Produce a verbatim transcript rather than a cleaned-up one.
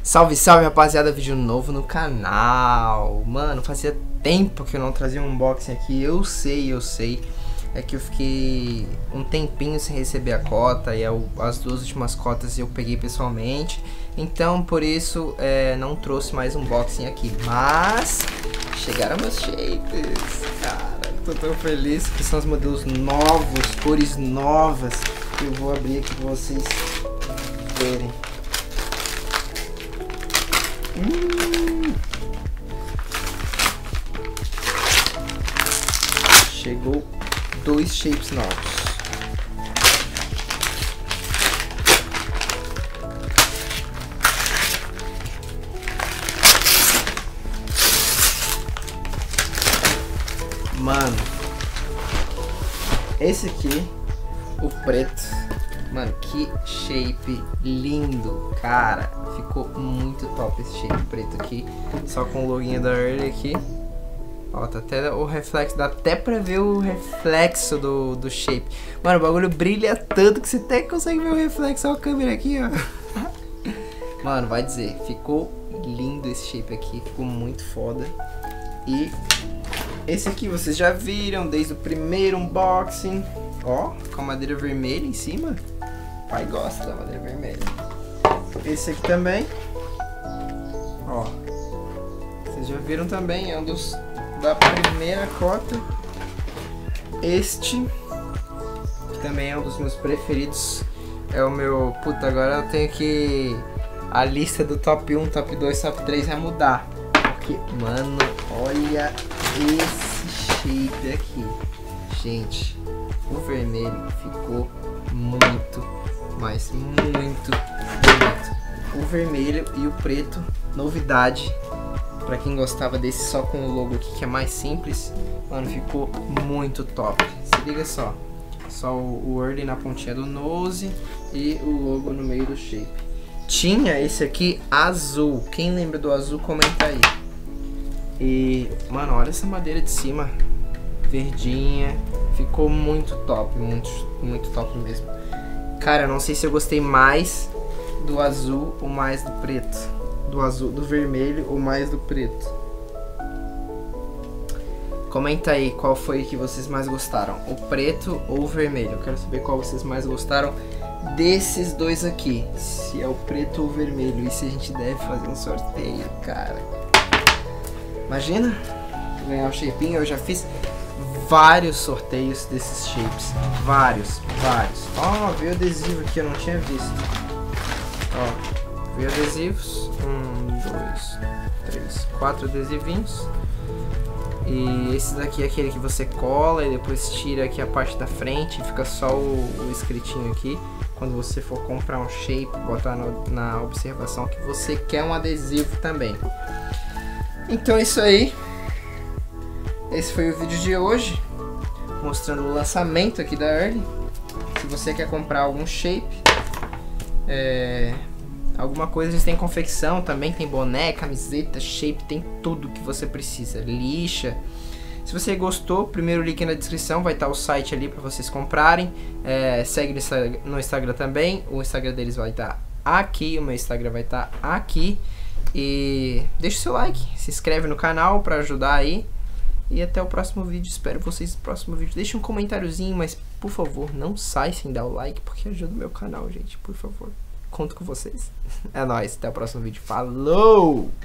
Salve, salve, rapaziada, vídeo novo no canal. Mano, fazia tempo que eu não trazia um unboxing aqui. Eu sei, eu sei. É que eu fiquei um tempinho sem receber a cota. E eu, as duas últimas cotas eu peguei pessoalmente. Então, por isso, é, não trouxe mais unboxing aqui. Mas chegaram meus shapes. Cara, tô tão feliz que são os modelos novos, cores novas. Eu vou abrir aqui pra vocês verem. Hum. Chegou dois shapes novos. Mano, esse aqui, o preto. Mano, que shape lindo, cara. Ficou muito top esse shape preto aqui. Só com o loginho da Early aqui. Ó, tá até o reflexo. Dá até pra ver o reflexo do, do shape. Mano, o bagulho brilha tanto que você até consegue ver o reflexo. Olha a câmera aqui, ó. Mano, vai dizer, ficou lindo esse shape aqui. Ficou muito foda. E esse aqui vocês já viram desde o primeiro unboxing. Ó, com a madeira vermelha em cima. O pai gosta da madeira vermelha. Esse aqui também. Ó, vocês já viram também, é um dos da primeira cota. Este que também é um dos meus preferidos. É o meu... Puta, agora eu tenho que... A lista do top um, top dois, top três vai mudar. Porque, mano, olha esse shape aqui. Gente, o vermelho ficou muito, mas muito bonito. O vermelho e o preto, novidade. Pra quem gostava desse só com o logo aqui, que é mais simples. Mano, ficou muito top. Se liga só. Só o, o Early na pontinha do nose e o logo no meio do shape. Tinha esse aqui azul. Quem lembra do azul, comenta aí. E, mano, olha essa madeira de cima. Verdinha. Ficou muito top. Muito, muito top mesmo. Cara, eu não sei se eu gostei mais do azul ou mais do preto. Do azul, do vermelho ou mais do preto. Comenta aí qual foi que vocês mais gostaram. O preto ou o vermelho. Eu quero saber qual vocês mais gostaram desses dois aqui. Se é o preto ou o vermelho. E se a gente deve fazer um sorteio, cara. Imagina ganhar o shapinho. Eu já fiz vários sorteios desses shapes. Vários, vários. Ó, oh, veio adesivo aqui, eu não tinha visto. Ó, veio adesivos. Um, dois, três, quatro adesivinhos. E esse daqui é aquele que você cola e depois tira aqui a parte da frente e fica só o, o escritinho aqui. Quando você for comprar um shape, botar no, na observação que você quer um adesivo também. Então é isso aí. Esse foi o vídeo de hoje, mostrando o lançamento aqui da Early. Se você quer comprar algum shape, é, alguma coisa, eles têm confecção também, tem boné, camiseta, shape, tem tudo que você precisa, lixa. Se você gostou, primeiro link na descrição, vai estar o site ali para vocês comprarem. É, segue no Instagram também, o Instagram deles vai estar aqui, o meu Instagram vai estar aqui. E deixa o seu like, se inscreve no canal para ajudar aí. E até o próximo vídeo, espero vocês no próximo vídeo. Deixa um comentáriozinho, mas por favor, não sai sem dar o like, porque ajuda o meu canal, gente, por favor. Conto com vocês. É nóis, até o próximo vídeo. Falou!